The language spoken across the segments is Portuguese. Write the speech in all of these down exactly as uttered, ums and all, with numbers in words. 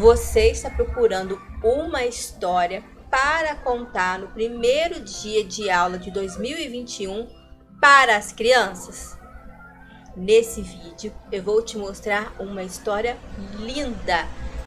Você está procurando uma história para contar no primeiro dia de aula de dois mil e vinte e um para as crianças? Nesse vídeo eu vou te mostrar uma história linda.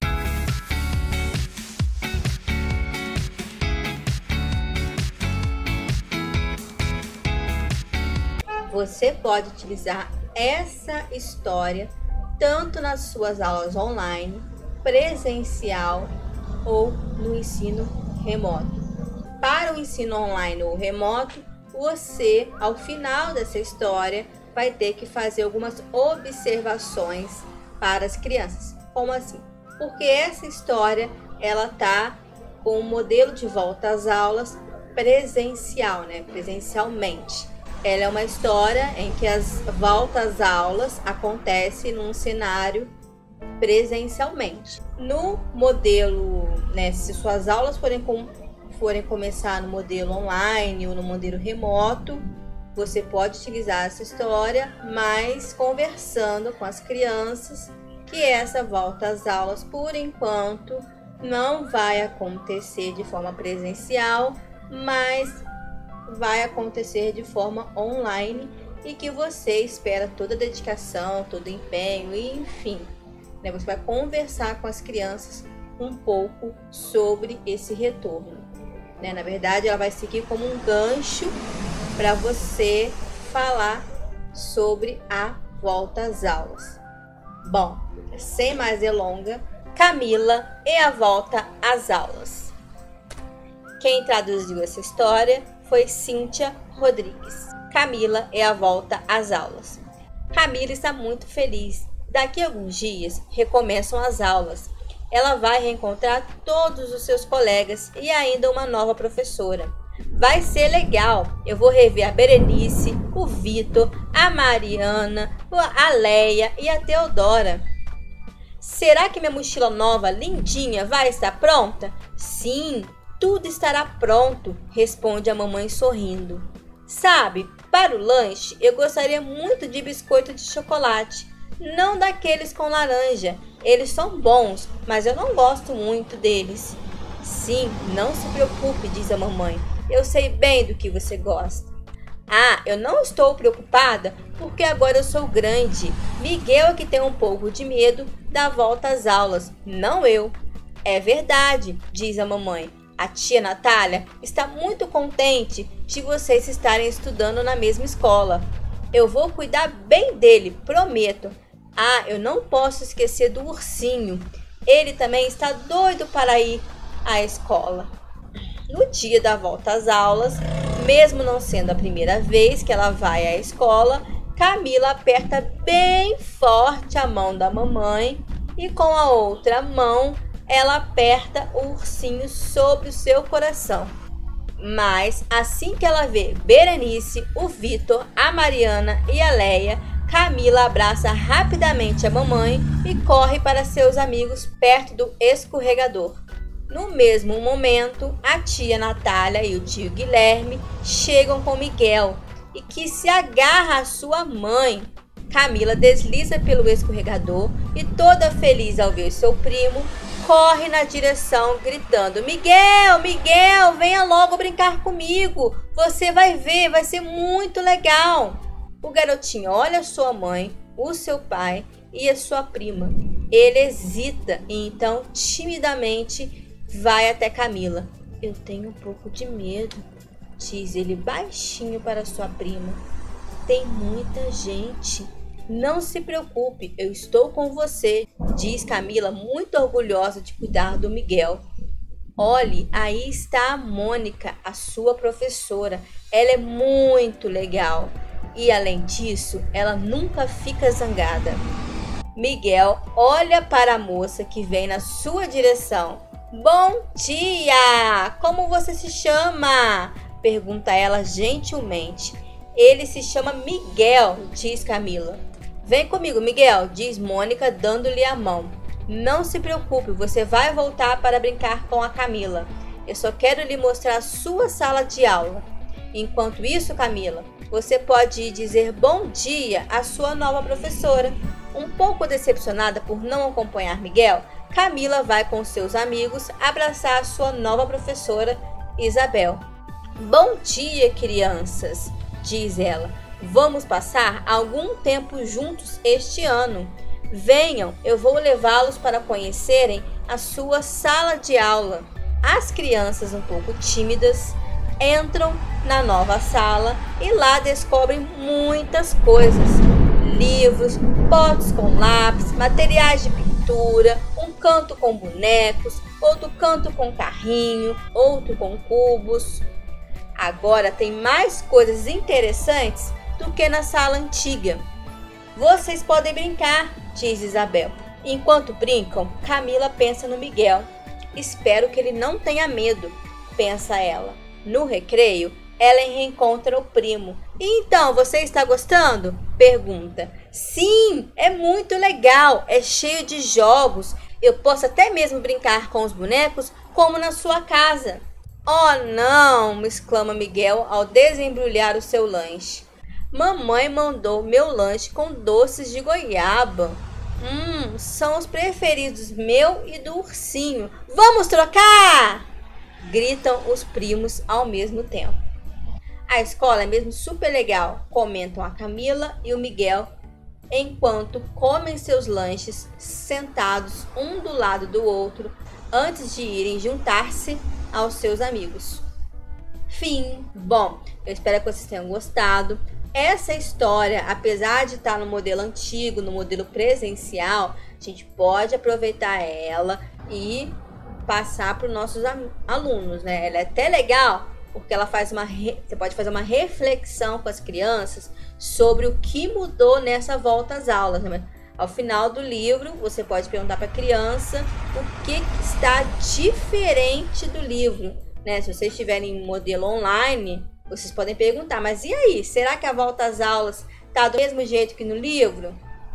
Você pode utilizar essa história tanto nas suas aulas online, presencial ou no ensino remoto. Para o ensino online ou remoto, você, ao final dessa história, vai ter que fazer algumas observações para as crianças. Como assim? Porque essa história, ela tá com o modelo de volta às aulas presencial, né? Presencialmente. Ela é uma história em que as voltas às aulas acontecem num cenário presencialmente. No modelo, né, se suas aulas forem, com, forem começar no modelo online ou no modelo remoto, você pode utilizar essa história, mas conversando com as crianças que essa volta às aulas, por enquanto, não vai acontecer de forma presencial, mas vai acontecer de forma online e que você espera toda a dedicação, todo o empenho e enfim, né, você vai conversar com as crianças um pouco sobre esse retorno, né? Na verdade, ela vai seguir como um gancho para você falar sobre a volta às aulas. Bom, sem mais delongas, Camila e a volta às aulas. Quem traduziu essa história foi Cíntia Rodrigues. Camila é a volta às aulas. Camila está muito feliz. Daqui a alguns dias recomeçam as aulas. Ela vai reencontrar todos os seus colegas e ainda uma nova professora. Vai ser legal. Eu vou rever a Berenice, o Vitor, a Mariana, a Leia e a Teodora. Será que minha mochila nova, lindinha, vai estar pronta? Sim, tudo estará pronto, responde a mamãe sorrindo. Sabe, para o lanche eu gostaria muito de biscoito de chocolate, não daqueles com laranja. Eles são bons, mas eu não gosto muito deles. Sim, não se preocupe, diz a mamãe. Eu sei bem do que você gosta. Ah, eu não estou preocupada porque agora eu sou grande. Miguel é que tem um pouco de medo da volta às aulas, não eu. É verdade, diz a mamãe. A tia Natália está muito contente de vocês estarem estudando na mesma escola. Eu vou cuidar bem dele, prometo. Ah, eu não posso esquecer do ursinho. Ele também está doido para ir à escola. No dia da volta às aulas, mesmo não sendo a primeira vez que ela vai à escola, Camila aperta bem forte a mão da mamãe e com a outra mão ela aperta o ursinho sobre o seu coração. Mas assim que ela vê Berenice, o Vitor, a Mariana e a Leia, Camila abraça rapidamente a mamãe e corre para seus amigos perto do escorregador. No mesmo momento, a tia Natália e o tio Guilherme chegam com Miguel e que se agarra à sua mãe. Camila desliza pelo escorregador e toda feliz ao ver seu primo, corre na direção gritando: Miguel, Miguel, venha logo brincar comigo. Você vai ver, vai ser muito legal. O garotinho olha sua mãe, o seu pai e a sua prima. Ele hesita e então timidamente vai até Camila. Eu tenho um pouco de medo, diz ele baixinho para sua prima. Tem muita gente. Não se preocupe, eu estou com você, diz Camila, muito orgulhosa de cuidar do Miguel. Olhe, aí está a Mônica, a sua professora. Ela é muito legal. E além disso, ela nunca fica zangada. Miguel olha para a moça que vem na sua direção. Bom dia! Como você se chama? Pergunta ela gentilmente. Ele se chama Miguel, diz Camila. Vem comigo, Miguel, diz Mônica, dando-lhe a mão. Não se preocupe, você vai voltar para brincar com a Camila. Eu só quero lhe mostrar a sua sala de aula. Enquanto isso, Camila, você pode ir dizer bom dia à sua nova professora. Um pouco decepcionada por não acompanhar Miguel, Camila vai com seus amigos abraçar a sua nova professora, Isabel. Bom dia, crianças, diz ela. Vamos passar algum tempo juntos este ano. Venham, eu vou levá-los para conhecerem a sua sala de aula. As crianças, um pouco tímidas, entram na nova sala e lá descobrem muitas coisas. Livros, potes com lápis, materiais de pintura, um canto com bonecos, outro canto com carrinho, outro com cubos. Agora tem mais coisas interessantes do que na sala antiga. Vocês podem brincar, diz Isabel. Enquanto brincam, Camila pensa no Miguel. Espero que ele não tenha medo, pensa ela. No recreio, Ellen reencontra o primo. Então, você está gostando? Pergunta. Sim, é muito legal, é cheio de jogos. Eu posso até mesmo brincar com os bonecos como na sua casa. Oh não, exclama Miguel ao desembrulhar o seu lanche. Mamãe mandou meu lanche com doces de goiaba. Hum, são os preferidos meu e do ursinho. Vamos trocar! Gritam os primos ao mesmo tempo. A escola é mesmo super legal, comentam a Camila e o Miguel, enquanto comem seus lanches sentados um do lado do outro antes de irem juntar-se aos seus amigos. Fim. Bom, eu espero que vocês tenham gostado. Essa história, apesar de estar no modelo antigo, no modelo presencial, a gente pode aproveitar ela e passar para os nossos alunos, né? Ela é até legal porque ela faz uma re... você pode fazer uma reflexão com as crianças sobre o que mudou nessa volta às aulas, né? Ao final do livro, você pode perguntar para a criança o que está diferente do livro, né? Se vocês estiverem em modelo online, vocês podem perguntar, mas e aí? Será que a volta às aulas está do mesmo jeito que no livro?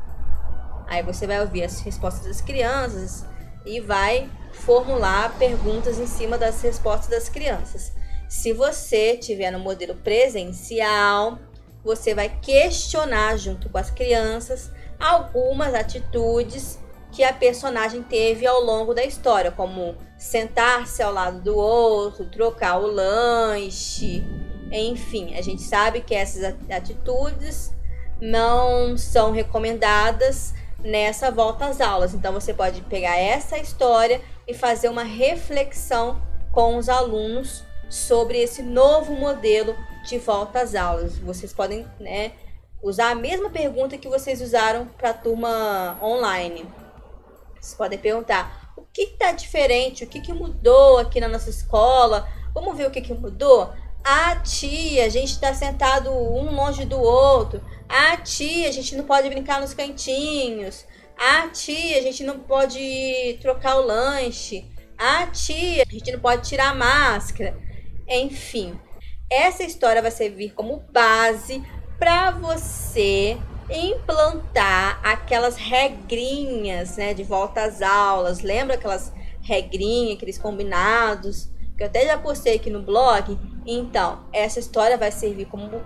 Aí você vai ouvir as respostas das crianças e vai formular perguntas em cima das respostas das crianças. Se você estiver no modelo presencial, você vai questionar junto com as crianças algumas atitudes que a personagem teve ao longo da história, como sentar-se ao lado do outro, trocar o lanche. Enfim, a gente sabe que essas atitudes não são recomendadas nessa volta às aulas. Então, você pode pegar essa história e fazer uma reflexão com os alunos sobre esse novo modelo de volta às aulas. Vocês podem, né, usar a mesma pergunta que vocês usaram para a turma online. Vocês podem perguntar, o que está diferente? O que, que mudou aqui na nossa escola? Vamos ver o que, que mudou? Ah, tia, a gente está sentado um longe do outro. Ah, tia, a gente não pode brincar nos cantinhos. Ah, tia, a gente não pode trocar o lanche. Ah, tia, a gente não pode tirar a máscara. Enfim, essa história vai servir como base para você implantar aquelas regrinhas, né, de volta às aulas. Lembra aquelas regrinhas, aqueles combinados que eu até já postei aqui no blog? Então, essa história vai servir como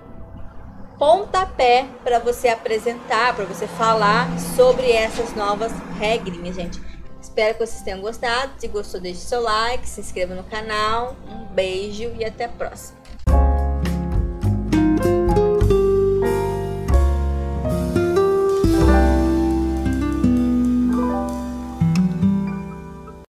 pontapé para você apresentar, para você falar sobre essas novas regrinhas, gente. Espero que vocês tenham gostado. Se gostou, deixe seu like, se inscreva no canal. Um beijo e até a próxima.